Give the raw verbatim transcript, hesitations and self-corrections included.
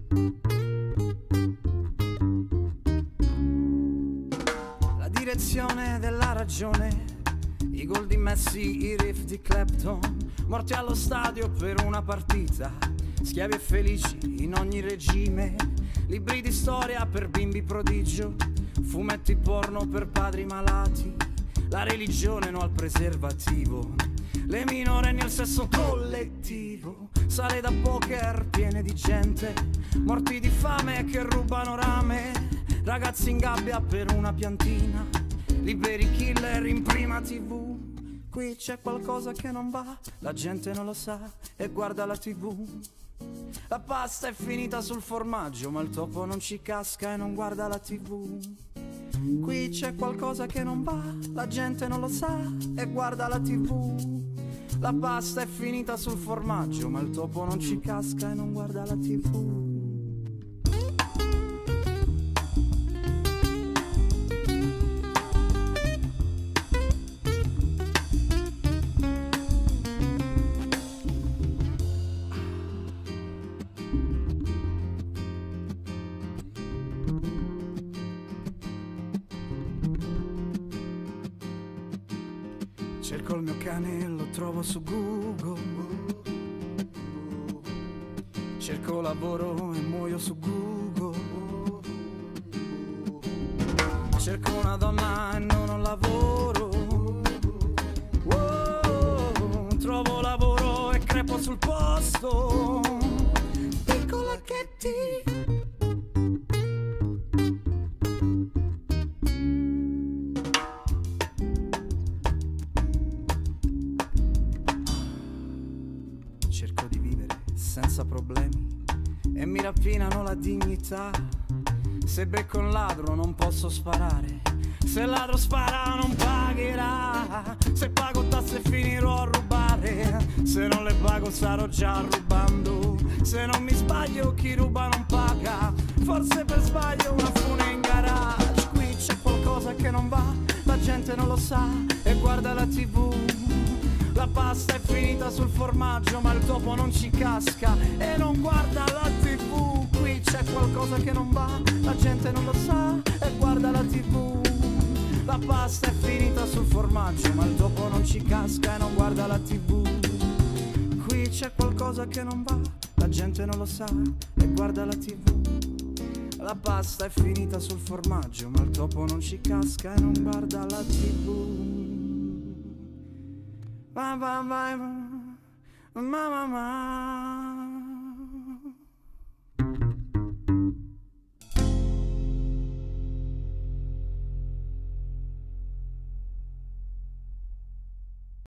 La direzione della ragione, i gol di Messi, i riff di Clapton, morti allo stadio per una partita, schiavi e felici in ogni regime, libri di storia per bimbi prodigio, fumetti porno per padri malati, la religione no al preservativo, le minorenni al sesso collettivo, sale da poker piene di gente, morti di fame che rubano rame, ragazzi in gabbia per una piantina, liberi killer in prima tv. Qui c'è qualcosa che non va, la gente non lo sa e guarda la tv. La pasta è finita sul formaggio, ma il topo non ci casca e non guarda la tv. Qui c'è qualcosa che non va, la gente non lo sa e guarda la tv. La pasta è finita sul formaggio, ma il topo non ci casca e non guarda la tv. Cerco il mio cane e lo trovo su Google. Cerco lavoro e muoio su Google. Cerco una donna e non ho lavoro. Wow, trovo lavoro e crepo sul posto. Piccola Katie. Cerco di vivere senza problemi e mi rapinano la dignità. Se becco un ladro non posso sparare, se il ladro spara non pagherà. Se pago tasse finirò a rubare, se non le pago starò già rubando. Se non mi sbaglio chi ruba non paga, forse per sbaglio una fune in garage. Qui c'è qualcosa che non va, la gente non lo sa e guarda la tv. La pasta è finita sul formaggio, ma il topo non ci casca e non guarda la tv. Qui c'è qualcosa che non va, la gente non lo sa e guarda la tv. La pasta è finita sul formaggio, ma il topo non ci casca e non guarda la tv. Qui c'è qualcosa che non va, la gente non lo sa e guarda la tv. La pasta è finita sul formaggio, ma il topo non ci casca e non guarda la tv. Bye bye bye, ma ma ma.